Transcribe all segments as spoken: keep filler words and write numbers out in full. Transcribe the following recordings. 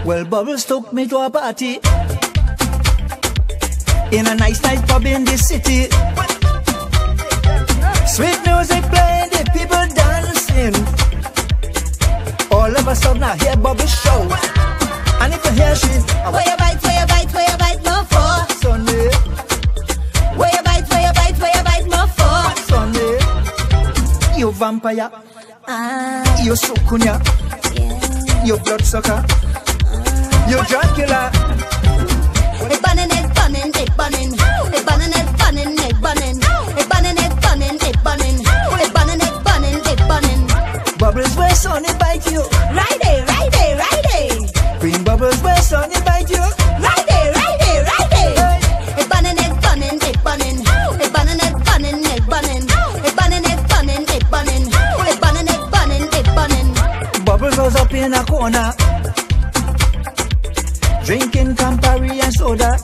Well, Bubbles took me to a party in a nice, nice pub in the city. Sweet music playing, the people dancing. All of a sudden I hear Bubbles shout, and if you hear she, where you bite, where you bite, where you bite more for? Sunday. Where you bite, where you bite, where you bite more for? Sunday. You vampire, Ah, you sukunya, yeah. you bloodsucker, you Dracula. They bunning it, bunning, they bunning. They bunning it, bunning, they bunning. They bunning it, bunning, they bunning. They bunning it, bunning, they bunning. Bubbles where Sonny bite you. Right there, right there, right there. Green bubbles where Sonny bite you. Right there, right there, right there. They bunning it, bunning, they bunning. They bunning it, bunning, they bunning. They bunning it, bunning, they bunning. They bunning it, bunning, they bunning. Bubbles was up in a corner, drinking Campari and soda,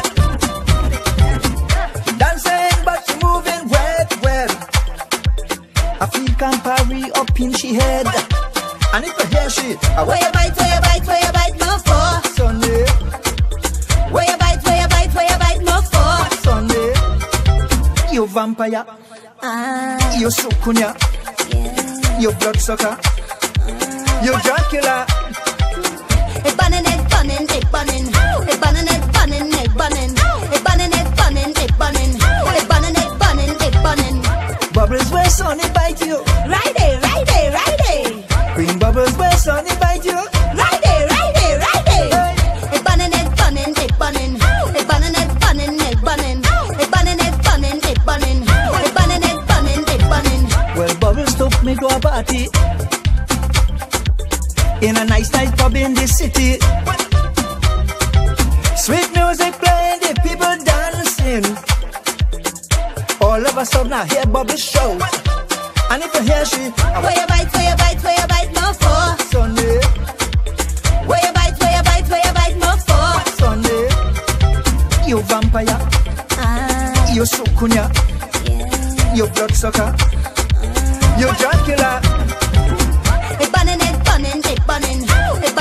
dancing but she moving wet, wet. I feel Campari up in she head, and if I hear she, I Where you bite, where you bite, where you bite more for? Sunday, Where you bite, where you bite, where you bite more for? Sunday. You vampire, Ah, you sukunya, yeah. you bloodsucker, you Dracula. They bunning it, bunning, they bunning. They bunning it, bunning, they bunning. They bunning it, bunning, they bunning. They bunning it, bunning, they bunning. Bubbles where Sonny bite you. Right there, right there, right there. Green bubbles where Sonny bite you. Right there, right there, right there. They bunning it, bunning, they bunning. They bunning it, bunning, they bunning. They bunning it, bunning, they bunning. They bunning it, bunning, they bunning. Well, Bubbles took me to a party in a nice, nice pub in the city. Sweet music playing, the people dancing. All of a sudden I hear Bubbles shout, and if you hear she, Where you bite, where you bite, where you bite more for? Sunday, Where you bite, where you bite, where you bite more for? Sunday. You vampire, Ah, you sukunya, yeah. you bloodsucker, you Dracula. They bunning it, bunning, they bunning. They